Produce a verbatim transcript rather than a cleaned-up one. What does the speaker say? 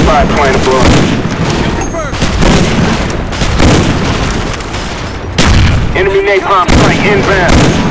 five trying to blow. Enemy napalm strike inbound.